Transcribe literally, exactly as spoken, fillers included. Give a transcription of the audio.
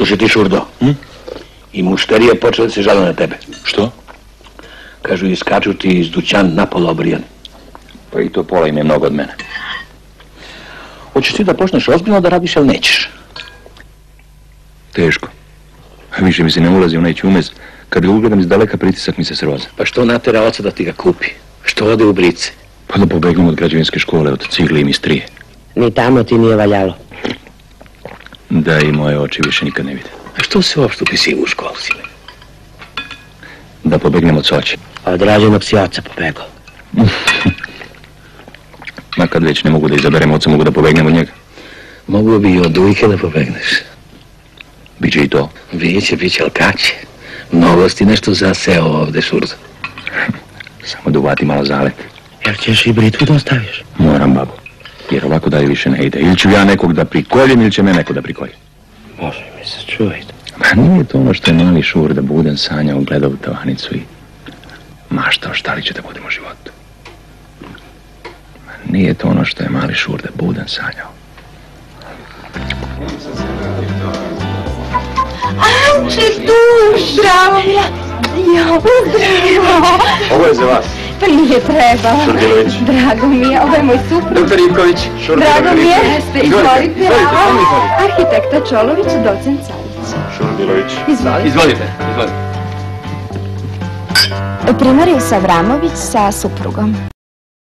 Slušaj ti, Šurdo, hm? I mušterije počele se žale na tebe. Što? Kažu, iskaču ti iz dućan napola obrijan. Pa i to pola im je mnogo od mene. Hoćeš ti da počneš ozbiljno da radiš, ali nećeš? Teško. Više mi se ne ulazi u neći umez. Kad ga ugledam iz daleka, pritisak mi se sroza. Pa što natera oca da ti ga kupi? Što ode u brice? Pa da pobegnem od građevinske škole, od cigli i mistrije. Ni tamo ti nije valjalo. Da i moje oči više nikad ne vide. A što se uopšte upisivo u školu, sine? Da pobegnem od soće. Od rađenog si oca pobegao. Ma kad već ne mogu da izaberem oca, mogu da pobegnem od njega. Mogu bi i od ujke da pobegneš. Biće i to. Biće, biće, ali kad će? Mnogo si nešto zaseo ovde, Šurdo. Samo da uvati malo zalet. Jer ćeš i britvu da ostaviš? Moram, babo. Jer ovako dalje više ne ide. Ili ću ja nekog da prikoljem, ili će me neko da prikolje. Može mi se čuvajte. Ma nije to ono što je mali Šurda budan sanjao, gledao u tavanicu i maštao šta li će da budemo u životu. Ma nije to ono što je mali Šurda budan sanjao. Anče, duša! Ja, pozdravo! Ovo je za vas. Pa nije trebalo. Šurdilović. Drago mi je, ovo je moj suprug. Doktor Ivković. Drago mi je. Izvolite. Arhitekta Čolović, docent Savić. Šurdilović. Izvolite. Izvolite. Izvolite. Primarius Avramović sa suprugom.